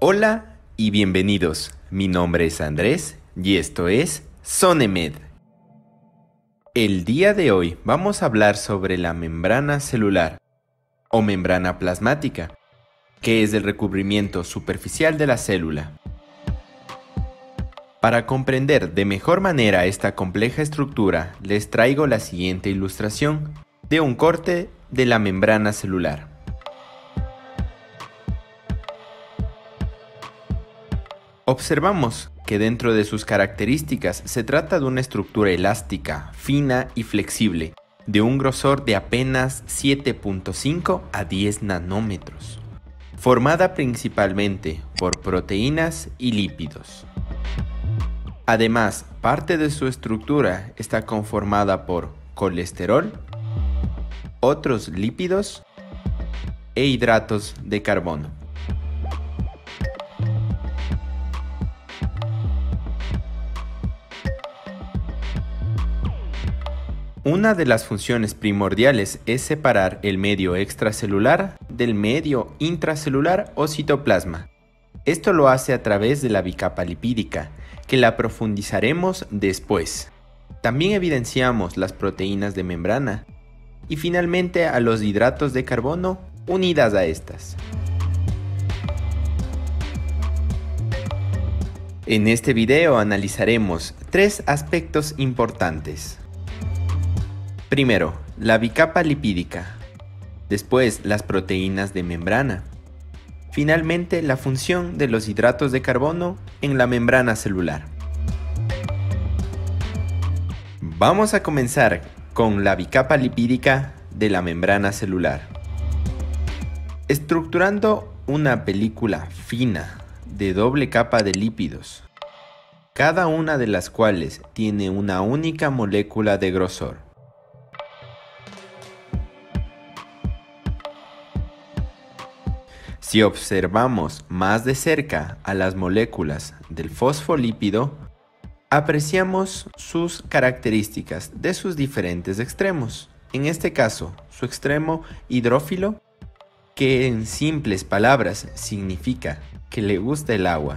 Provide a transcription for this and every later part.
Hola y bienvenidos, mi nombre es Andrés y esto es SONEMED. El día de hoy vamos a hablar sobre la membrana celular o membrana plasmática, que es el recubrimiento superficial de la célula. Para comprender de mejor manera esta compleja estructura, les traigo la siguiente ilustración de un corte de la membrana celular. Observamos que dentro de sus características se trata de una estructura elástica, fina y flexible, de un grosor de apenas 7.5 a 10 nanómetros, formada principalmente por proteínas y lípidos. Además, parte de su estructura está conformada por colesterol, otros lípidos e hidratos de carbono. Una de las funciones primordiales es separar el medio extracelular del medio intracelular o citoplasma. Esto lo hace a través de la bicapa lipídica, que la profundizaremos después. También evidenciamos las proteínas de membrana y finalmente a los hidratos de carbono unidas a estas. En este video analizaremos tres aspectos importantes. Primero, la bicapa lipídica, después las proteínas de membrana, finalmente la función de los hidratos de carbono en la membrana celular. Vamos a comenzar con la bicapa lipídica de la membrana celular. Estructurando una película fina de doble capa de lípidos, cada una de las cuales tiene una única molécula de grosor. Si observamos más de cerca a las moléculas del fosfolípido, apreciamos sus características de sus diferentes extremos. En este caso, su extremo hidrófilo, que en simples palabras significa que le gusta el agua.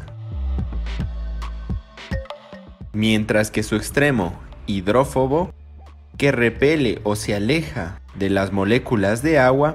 Mientras que su extremo hidrófobo, que repele o se aleja de las moléculas de agua.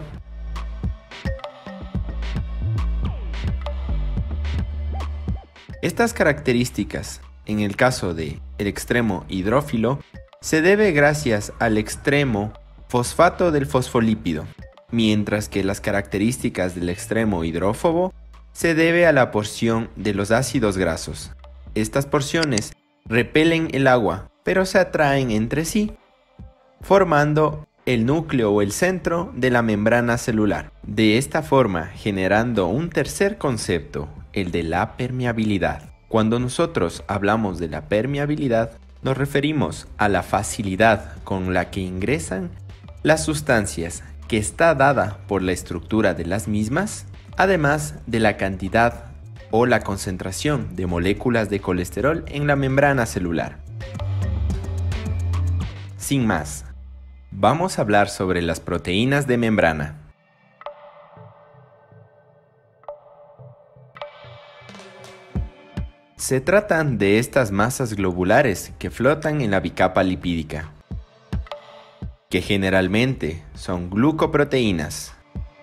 Estas características, en el caso del extremo hidrófilo, se debe gracias al extremo fosfato del fosfolípido, mientras que las características del extremo hidrófobo se debe a la porción de los ácidos grasos. Estas porciones repelen el agua, pero se atraen entre sí, formando el núcleo o el centro de la membrana celular. De esta forma, generando un tercer concepto, el de la permeabilidad. Cuando nosotros hablamos de la permeabilidad, nos referimos a la facilidad con la que ingresan las sustancias, que está dada por la estructura de las mismas, además de la cantidad o la concentración de moléculas de colesterol en la membrana celular. Sin más, vamos a hablar sobre las proteínas de membrana. Se tratan de estas masas globulares que flotan en la bicapa lipídica, que generalmente son glucoproteínas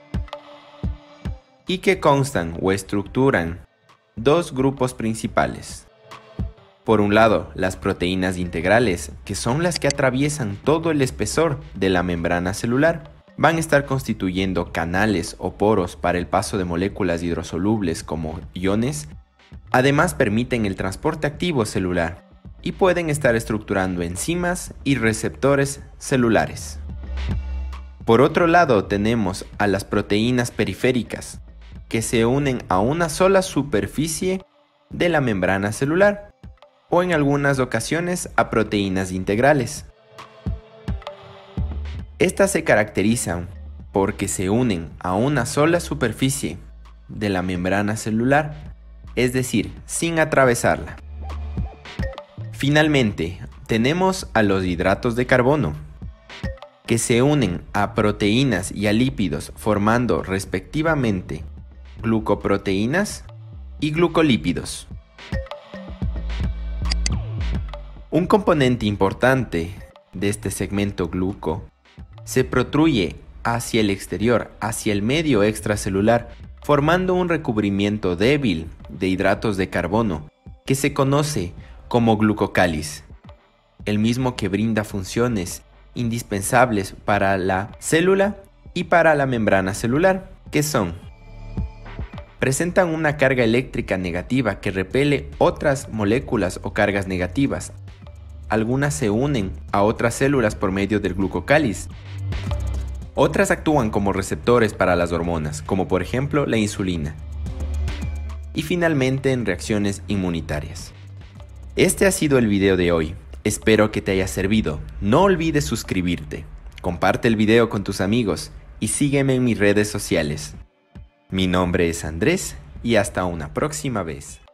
y que constan o estructuran dos grupos principales. Por un lado, las proteínas integrales, que son las que atraviesan todo el espesor de la membrana celular, van a estar constituyendo canales o poros para el paso de moléculas hidrosolubles como iones. Además, permiten el transporte activo celular y pueden estar estructurando enzimas y receptores celulares. Por otro lado, tenemos a las proteínas periféricas, que se unen a una sola superficie de la membrana celular, o en algunas ocasiones a proteínas integrales. Estas se caracterizan porque se unen a una sola superficie de la membrana celular, es decir, sin atravesarla. Finalmente, tenemos a los hidratos de carbono, que se unen a proteínas y a lípidos formando respectivamente glucoproteínas y glucolípidos. Un componente importante de este segmento gluco se protruye hacia el exterior, hacia el medio extracelular, formando un recubrimiento débil de hidratos de carbono que se conoce como glucocáliz, el mismo que brinda funciones indispensables para la célula y para la membrana celular, que son: presentan una carga eléctrica negativa que repele otras moléculas o cargas negativas. Algunas se unen a otras células por medio del glucocáliz. Otras actúan como receptores para las hormonas, como por ejemplo la insulina. Y finalmente en reacciones inmunitarias. Este ha sido el video de hoy. Espero que te haya servido. No olvides suscribirte, comparte el video con tus amigos y sígueme en mis redes sociales. Mi nombre es Andrés y hasta una próxima vez.